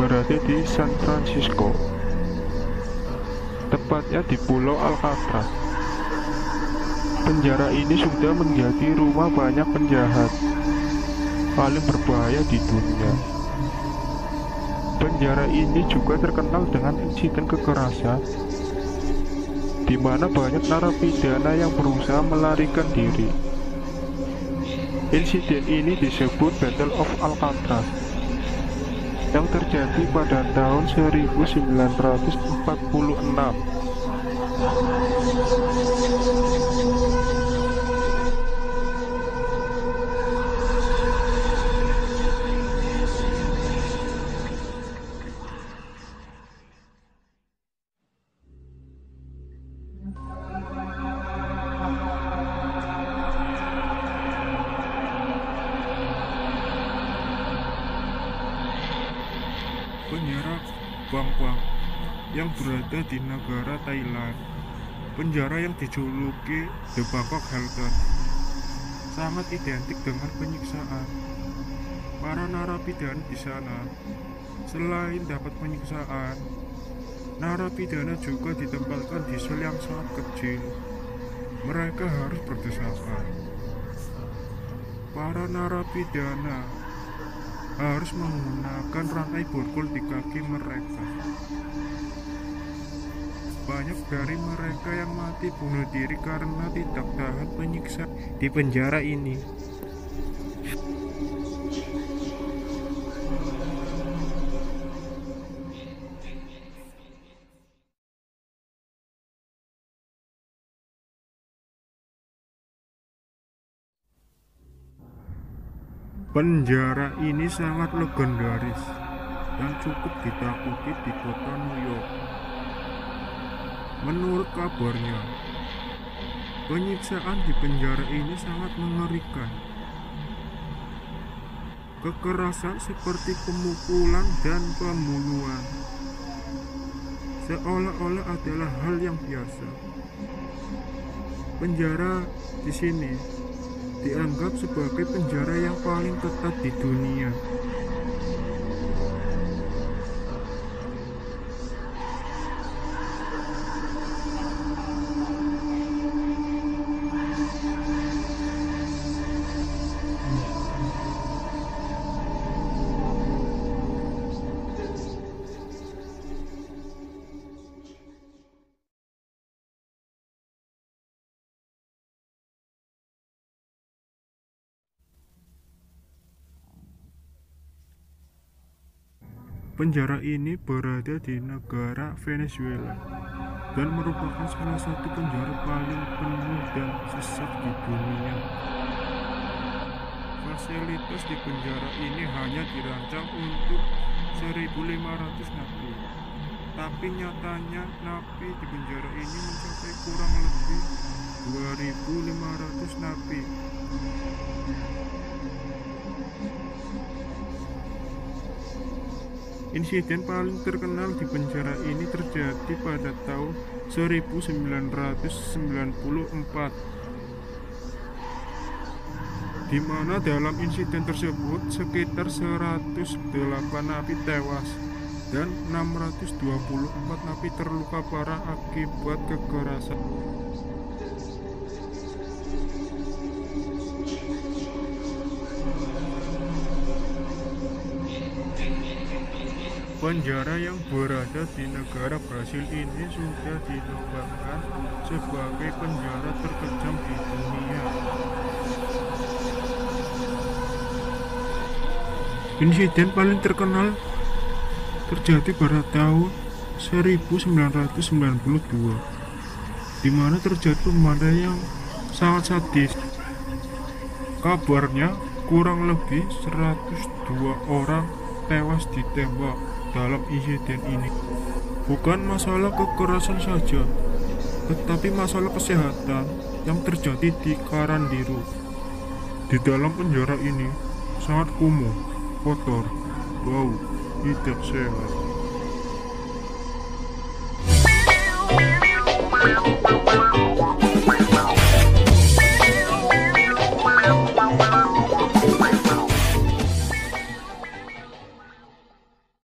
berada di San Francisco, tepatnya di Pulau Alcatraz. Penjara ini sudah menjadi rumah banyak penjahat paling berbahaya di dunia. Penjara ini juga terkenal dengan insiden kekerasan, di mana banyak narapidana yang berusaha melarikan diri. Insiden ini disebut Battle of Alcatraz, yang terjadi pada tahun 1946. Penjara Bang Kwang yang berada di negara Thailand. Penjara yang dijuluki The Bangkok Hilton sangat identik dengan penyiksaan. Para narapidana di sana selain dapat penyiksaan, narapidana juga ditempatkan di sel yang sangat kecil. Mereka harus berdesakan. Para narapidana harus menggunakan rantai borgol di kaki mereka. Banyak dari mereka yang mati bunuh diri karena tidak tahan penyiksaan di penjara ini. Penjara ini sangat legendaris dan cukup ditakuti di kota New York. Menurut kabarnya, penyiksaan di penjara ini sangat mengerikan. Kekerasan seperti pemukulan dan pembunuhan seolah-olah adalah hal yang biasa. Penjara di sini dianggap sebagai penjara yang paling ketat di dunia. Penjara ini berada di negara Venezuela dan merupakan salah satu penjara paling penuh dan sesak di dunia. Fasilitas di penjara ini hanya dirancang untuk 1.500 napi, tapi nyatanya napi di penjara ini mencapai kurang lebih 2.500 napi. Insiden paling terkenal di penjara ini terjadi pada tahun 1994, di mana dalam insiden tersebut sekitar 108 napi tewas dan 624 napi terluka parah akibat kekerasan. Penjara yang berada di negara Brasil ini sudah dinobatkan sebagai penjara terkejam di dunia. Insiden paling terkenal terjadi pada tahun 1992, di mana terjadi pembunuhan yang sangat sadis. Kabarnya kurang lebih 102 orang tewas ditembak dalam insiden ini. Bukan masalah kekerasan saja, tetapi masalah kesehatan yang terjadi di Carandiru. Di dalam penjara ini sangat kumuh, kotor, bau, tidak sehat.